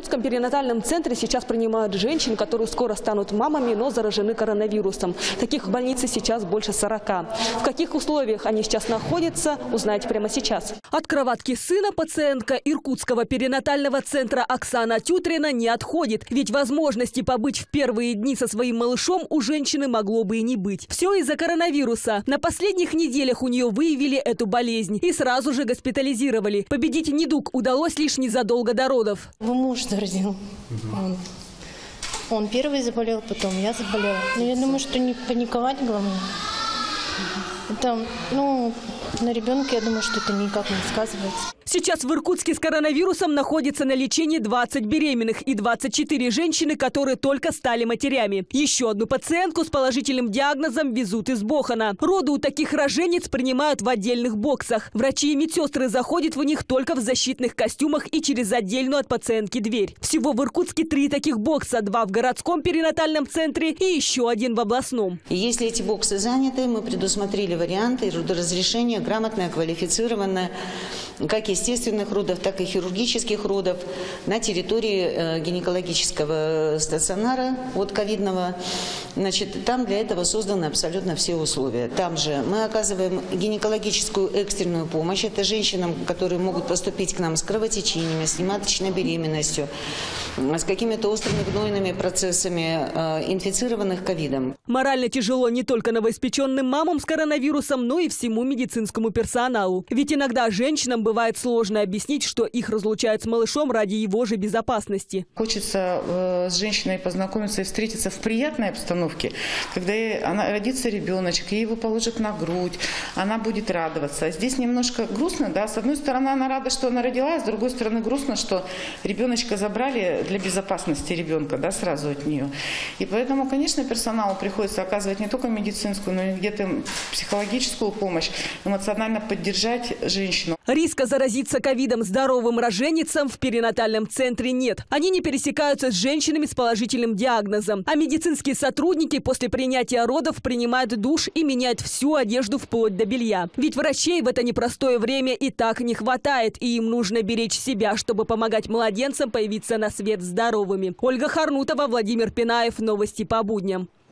Иркутском перинатальном центре сейчас принимают женщин, которые скоро станут мамами, но заражены коронавирусом. Таких в больнице сейчас больше 40. В каких условиях они сейчас находятся, узнаете прямо сейчас. От кроватки сына пациентка Иркутского перинатального центра Оксана Тютрина не отходит. Ведь возможности побыть в первые дни со своим малышом у женщины могло бы и не быть. Все из-за коронавируса. На последних неделях у нее выявили эту болезнь и сразу же госпитализировали. Победить недуг удалось лишь незадолго до родов. Муж заразил. Он первый заболел, потом я заболела. Но я думаю, что не паниковать главное. Это, на ребенке, я думаю, что это никак не сказывается. Сейчас в Иркутске с коронавирусом находится на лечении 20 беременных и 24 женщины, которые только стали матерями. Еще одну пациентку с положительным диагнозом везут из Бохана. Роды у таких рожениц принимают в отдельных боксах. Врачи и медсестры заходят в них только в защитных костюмах и через отдельную от пациентки дверь. Всего в Иркутске 3 таких бокса, 2 в городском перинатальном центре и еще 1 в областном. Если эти боксы заняты, мы предусмотрели варианты родоразрешения, грамотное, квалифицированное, как естественных родов, так и хирургических родов на территории гинекологического стационара от ковидного. Там для этого созданы абсолютно все условия. Там же мы оказываем гинекологическую экстренную помощь. Это женщинам, которые могут поступить к нам с кровотечениями, с нематочной беременностью, с какими-то острыми гнойными процессами, инфицированных ковидом. Морально тяжело не только новоиспеченным мамам с коронавирусом, но и всему медицинскому персоналу. Ведь иногда женщинам бывает сложно объяснить, что их разлучают с малышом ради его же безопасности. Хочется с женщиной познакомиться и встретиться в приятной обстановке, когда родится ребеночек, ей его положат на грудь, она будет радоваться. Здесь немножко грустно, да, с одной стороны она рада, что она родила, а с другой стороны грустно, что ребеночка забрали для безопасности ребенка, да, сразу от нее. И поэтому, конечно, персоналу приходится оказывать не только медицинскую, но и где-то психологическую помощь, эмоционально поддержать женщину. Риска заразиться ковидом здоровым роженицам в перинатальном центре нет. Они не пересекаются с женщинами с положительным диагнозом. А медицинские сотрудники после принятия родов принимают душ и меняют всю одежду вплоть до белья. Ведь врачей в это непростое время и так не хватает, и им нужно беречь себя, чтобы помогать младенцам появиться на свет здоровыми. Ольга Харнутова, Владимир Пинаев. Новости по будням.